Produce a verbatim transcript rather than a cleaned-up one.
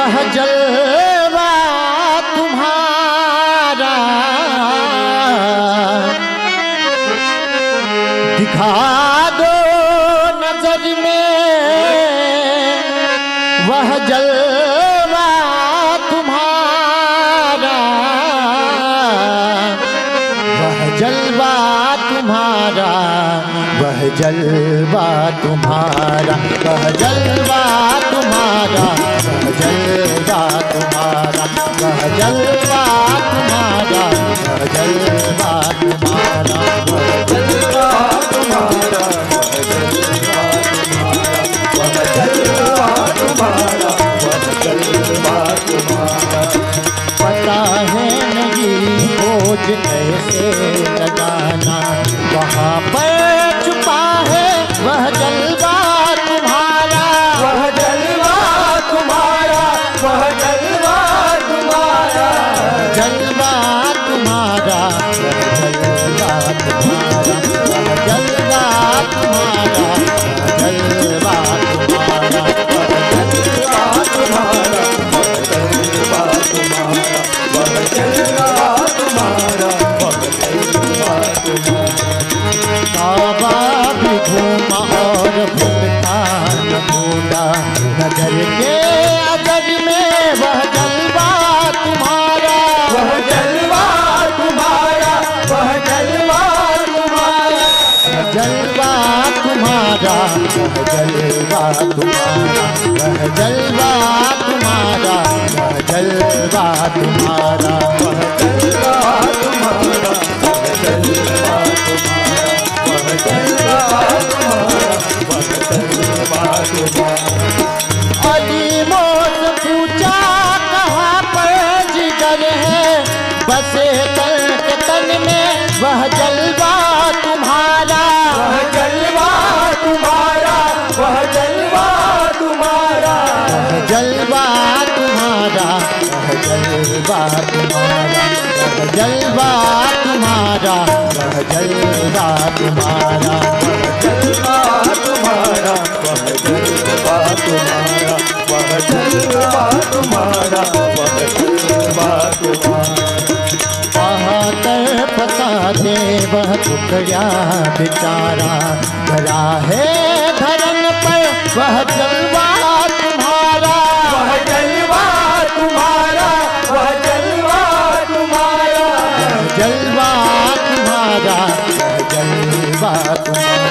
वह जलवा तुम्हारा दिखा दो नजर में, वह जलवा तुम्हारा, वह जलवा तुम्हारा, वह जलवा तुम्हारा, वह जलवा तुम्हारा, वह जलवा तुम्हारा, वह जलवा तुम्हारा, वह जलवा तुम्हारा, वह जलवा तुम्हारा, वह जलवा तुम्हारा, वह जलवा तुम्हारा। पता है नहीं खोज कैसे लगाना, वहाँ पर छुपा है वह जलवा तुम्हारा, वह जलवा तुम्हारा, वह जलवा तुम्हारा, जलवा तुम्हारा, वह जलवा तुम्हारा, वह जलवा तुम्हारा, वह जलवा तुम्हारा, वह जलवा तुम्हारा, वह जलवा तुम्हारा, वह जलवा तुम्हारा, वह जलवा तुम्हारा। काबा भी घूमा और भटका न भूला, नजर के अजर में वह जलवा तुम्हारा, वह जलवा तुम्हारा, वह जलवा तुम्हारा, जलवा तुम्हारा, वह जलवा तुम्हारा, वह जलवा तुम्हारा, वह जलवा तुम्हारा, वह जलवा तुम्हारा, वह जलवा तुम्हारा, वह जलवा तुम्हारा, वह जलवा तुम्हारा। अलीमों से पूछा कहाँ पर जिगर है, बसे तन के तन में वह जलवा तुम्हारा, वह जलवा तुम्हारा, वह जलवा तुम्हारा, वह जलवा तुम्हारा, वह जलवा तुम्हारा, वह जलवा तुम्हारा, वह जलवा तुम्हारा, वह जलवा तुम्हारा, वह जलवा तुम्हारा, वह जलवा तुम्हारा, वह जलवा तुम्हारा। बहाकर पता दे वह टुकड़ा बेचारा, धरा है धरन पर वह जलवा तुम्हारा, वह जलवा तुम्हारा, वह जलवा तुम्हारा, वह जलवा तुम्हारा, वह जलवा तुम्हारा,